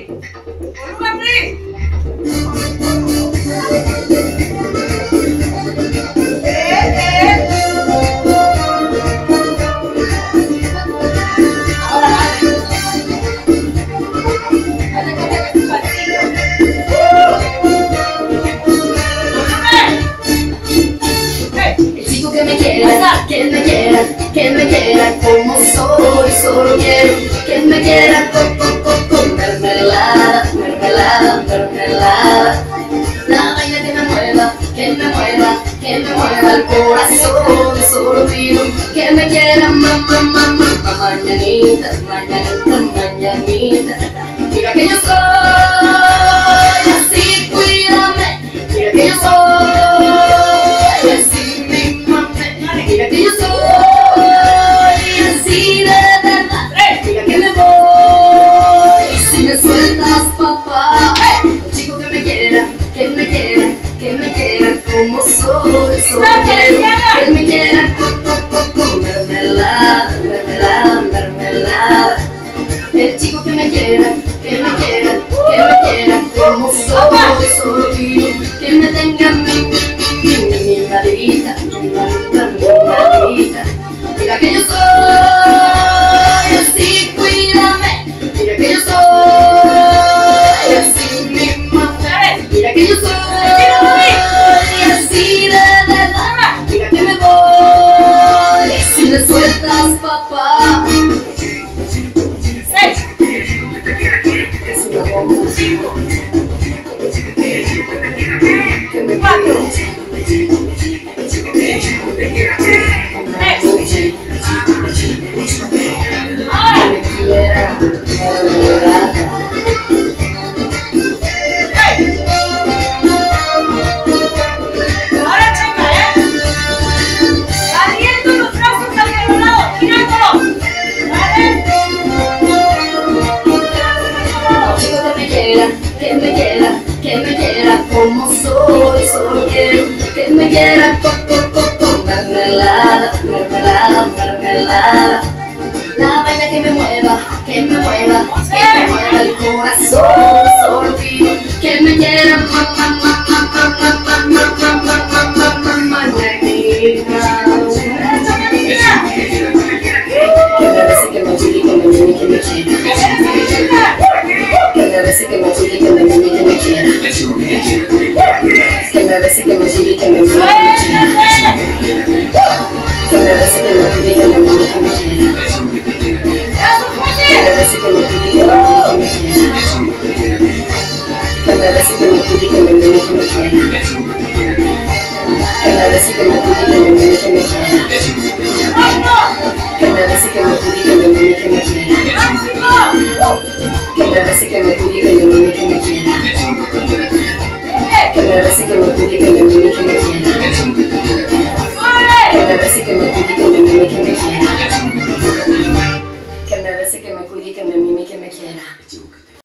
Que me quiera como soy, solo quiero que me quiera con mermelada, mermelada, mermelada. La vaina que me mueva, que me mueva, que me mueva el corazón. Solo pido que me quiera mamá, mamá, mañanita, mañanita, mañanita. Mira que yo soy así, cuídame. Mira que yo soy así, mi mamá. Mira que yo soy así de verdad. Mira que me voy si me sueltas, papá. Un chico que me quiera, que me quiera, que me quiera como soy. Solo quiero que me quiera con mermelada, mermelada, mermelada. El chico que me quiera, que me quiera, que me quiera como soy. Solo quiero que me tenga mi madrita, mi madrita, mi madrita. Mira que yo soy así, cuídame. Mira que yo soy así, mi mamá. Mira que yo soy así de verdad. Mira que me voy si me sueltas, papá. Es una bomba. Que me mato. Que me quiera, que me quiera como soy. Solo quiero que me quiera con mermelada, mermelada, mermelada. La vaina que me mueva, que me mueva, que me mueva el corazón. Solo pido que me quiera mamá, mamá, mamá, mamá, mamá, mamá, mamá, mañanita. Que me bese, que me chile, que me mime, que me quiera. Que me bese, que me chile, que me mime, que me quiera. Que me bese, que me chile, que me mime, que me quiera. Que me bese, que me chile, que me mime, que me quiera. Que me bese, que me chile, que me mime, que me quiera. Que me bese, que me chile, que me mime, que me quiera. Que me bese, que me chile, que me mime, que me quiera. Que me bese, que me chile, que me mime, que me quiera. Que me bese, que me chile, que me mime, que me quiera. Que me bese, que me chile, que me mime, que me quiera. Que me bese, que me chile, que me mime, que me quiera.